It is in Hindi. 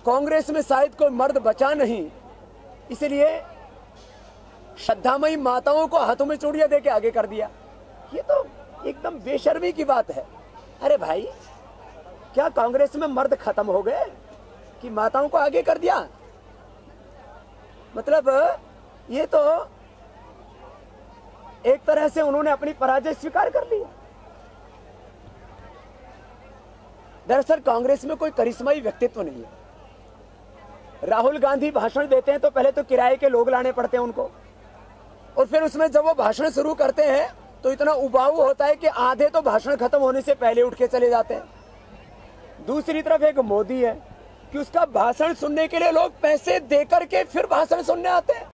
कांग्रेस में शायद कोई मर्द बचा नहीं, इसलिए श्रद्धामयी माताओं को हाथों में चूड़ियां देके आगे कर दिया। ये तो एकदम बेशर्मी की बात है। अरे भाई, क्या कांग्रेस में मर्द खत्म हो गए कि माताओं को आगे कर दिया? मतलब ये तो एक तरह से उन्होंने अपनी पराजय स्वीकार कर ली। दरअसल कांग्रेस में कोई करिश्माई व्यक्तित्व नहीं है। राहुल गांधी भाषण देते हैं तो पहले तो किराए के लोग लाने पड़ते हैं उनको, और फिर उसमें जब वो भाषण शुरू करते हैं तो इतना उबाऊ होता है कि आधे तो भाषण खत्म होने से पहले उठ के चले जाते हैं। दूसरी तरफ एक मोदी है कि उसका भाषण सुनने के लिए लोग पैसे देकर के फिर भाषण सुनने आते हैं।